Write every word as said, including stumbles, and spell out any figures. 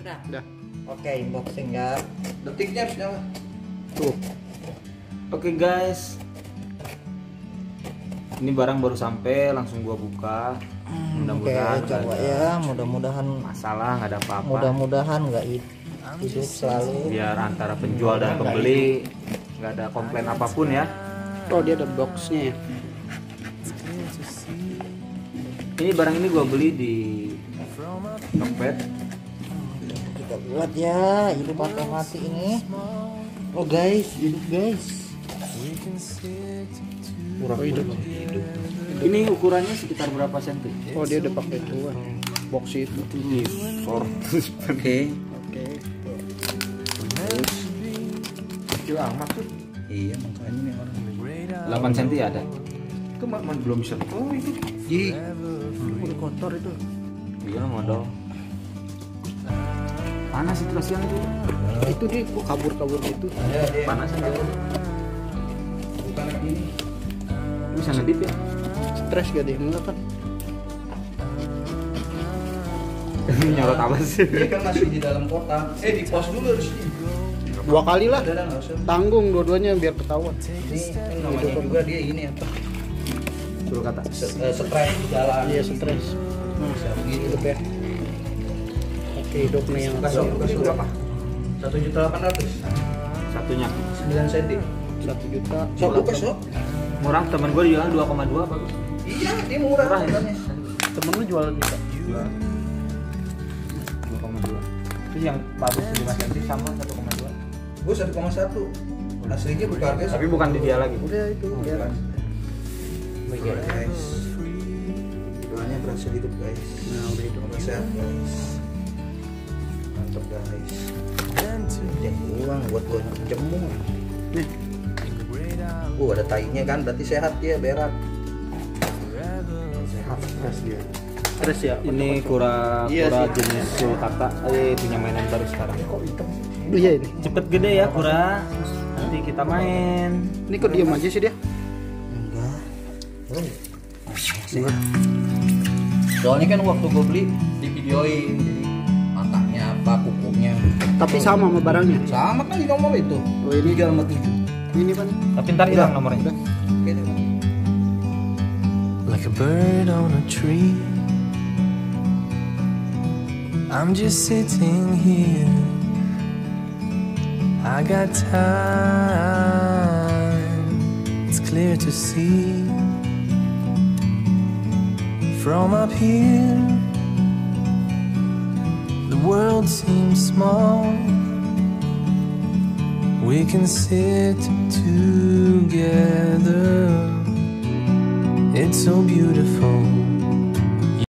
Udah. Udah. Oke, unboxing ya. Detiknya harus nyala. Tuh. Oke guys, ini barang baru sampai, langsung gua buka. Mudah-mudahan Oke, nggak coba ada ya, mudah-mudahan masalah, nggak ada apa-apa. mudah-mudahan nggak hidup selalu. Biar antara penjual dan pembeli nggak ada komplain apapun ya. Oh, dia ada boxnya ya. Ini barang ini gua beli di Tokped. Kita buat ya, hidup atau mati ini. Oh guys, hidup guys. Murah hidup. Ini ukurannya sekitar berapa senti? Oh, dia udah pakai tua box itu. Ini Fortus. Oke. Oke. Kecil amat tuh. Iya, makanya nih orang. delapan senti ada. Itu mah mah belum bisa. Oh itu. Ji, Udah kotor itu. Iya modal. Panas itu kasihan itu. Itu dia kok kabur-kabur gitu. ada dia. Panas aja. Bukan lagi ini. Bisa ngedip ya. Stres gak deh? Enggak kan? Nyorot apa sih? Dia kan masih di dalam kotak. Eh, di pos dulu harus di. Dua kali lah. Udah, udah, nggak usah. Tanggung dua-duanya biar ketahuan. Ini kan namanya juga dia ini apa? Suruh kata. Se- eh, Stres jalan. Iya, stres. Nah, Gitu. hidup ya. Oke, hidup nih yang Kasih kasih berapa? Satu juta delapan ratus. Satunya. Sembilan senti. satu juta. Sok buka sok. Murah, temen gue jualan dua koma dua bagus. Iya, dia murah Murah ya? harganya. Temen lu jualan juga. dua koma dua. Terus yang bagus lima senti sama satu koma dua. Gue satu koma satu. Aslinya buka harga. Tapi bukan di dia lagi. Udah itu, biar. Oke guys. Doanya berhasil hidup guys. Nah, udah hidup. Semoga sehat guys. Mantap guys. Jangan uang buat gue jemur. Nih, Uh, ada tainya kan, berarti sehat dia, berak. sehat stres dia. Stres ya. Ini kura Iya kura sih. jenis sultata. Eh punya mainan baru sekarang. Kok hitam? Oh iya ini. Cepet gede ya kura. Nanti kita main. Ini kok diam aja sih dia? Enggak. Oh. Soalnya kan waktu gue beli di videoin, jadi matanya apa, kukunya. Tapi sama sama barangnya. Sama kan di nomor itu. Oh ini Tiga sama tujuh. ini kan. Tapi ntar hilang nomornya. Oke deh. Like a bird on a tree, I'm just sitting here. I got time, it's clear to see. From up here, the world seems small. We can sit together. It's so beautiful.